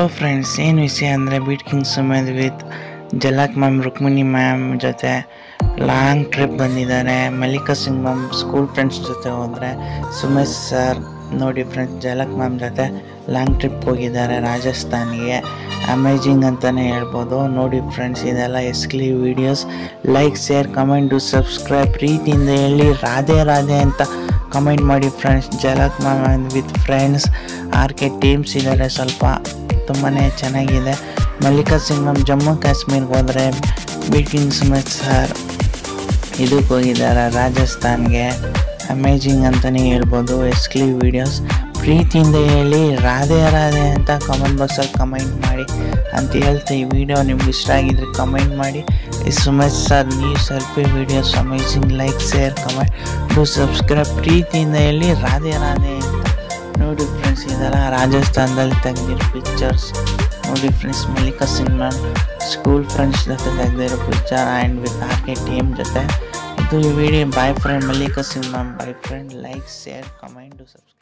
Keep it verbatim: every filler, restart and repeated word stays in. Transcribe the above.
Hello friends, ಏನು ವಿಷಯ ಅಂದರೆ beat king Sumedh with Jhalak ma'am, Rukmini ma'am ಜೊತೆ ಲಾಂಗ್ ಟ್ರಿಪ್ ಬಂದಿದ್ದಾರೆ. Mallika Singh ma'am school friends ಜೊತೆ ಹೋದರೆ, ಸುಮೇಶ್ ಸರ್ ನೋಡಿ ಫ್ರೆಂಡ್ಸ್ ಜಲಕ್ ಮ್ಯಾಮ್ ಜೊತೆ ಲಾಂಗ್ ಟ್ರಿಪ್ ಹೋಗಿದ್ದಾರೆ ರಾಜಸ್ಥಾನಿಗೆ. ಅಮೇಜಿಂಗ್ ಅಂತಲೇ ಹೇಳ್ಬೋದು. ನೋಡಿ ಫ್ರೆಂಡ್ಸ್, ಇದೆಲ್ಲ ಎಸ್ಕ್ಲಿ videos. Like, share, comment, subscribe. ಪ್ರೀತಿಯಿಂದ ಹೇಳಿ ರಾಧೆ ರಾಧೆ ಅಂತ ಕಮೆಂಟ್ ಮಾಡಿ friends. Jhalak ma'am with friends R K teams ಇದ್ದಾರೆ, ಸ್ವಲ್ಪ ತುಂಬಾ ಚೆನ್ನಾಗಿದೆ. ಮಲ್ಲಿಕಾ ಸಿಂಗ್ ಮ್ಯಾಮ್ ಜಮ್ಮು ಕಾಶ್ಮೀರ್ಗೆ ಹೋದರೆ, ಬೀಟ್ ಕಿಂಗ್ ಸುಮೇಧ್ ಸರ್ ಇದಕ್ಕೆ ಹೋಗಿದ್ದಾರೆ ರಾಜಸ್ಥಾನ್ಗೆ. ಅಮೇಜಿಂಗ್ ಅಂತಲೇ ಹೇಳ್ಬೋದು. ಎಸ್ಕ್ಲಿ ವೀಡಿಯೋಸ್. ಪ್ರೀತಿಯಿಂದ ಹೇಳಿ ರಾಧೆ ರಾಧೆ ಅಂತ ಕಮೆಂಟ್ ಬಾಕ್ಸಲ್ಲಿ ಕಮೆಂಟ್ ಮಾಡಿ ಅಂತ ಹೇಳ್ತಾ, ಈ ವಿಡಿಯೋ ನಿಮ್ಗೆ ಇಷ್ಟ ಆಗಿದ್ರೆ ಕಮೆಂಟ್ ಮಾಡಿ. ಈ Sumesh sir new selfie videos amazing. Like, share, comment to subscribe. ಪ್ರೀತಿಯಿಂದ ಹೇಳಿ ರಾಧೆ ರಾಧೆ ಅಂತ. ನೋಡಿ ಫ್ರೆಂಡ್ಸ್, ಇದೆಲ್ಲ ರಾಜಸ್ಥಾನದಲ್ಲಿ ತೆಗೆದಿರೋ ಪಿಕ್ಚರ್ಸ್. ನೋಡಿ friends, Mallika Singh ma'am school friends ಜೊತೆ ತೆಗೆದಿರೋ picture and with R K team ಜೊತೆ. ಇದು ಈ video. Bye friend Mallika Singh ma'am. Bye friend. Like, share, comment to subscribe.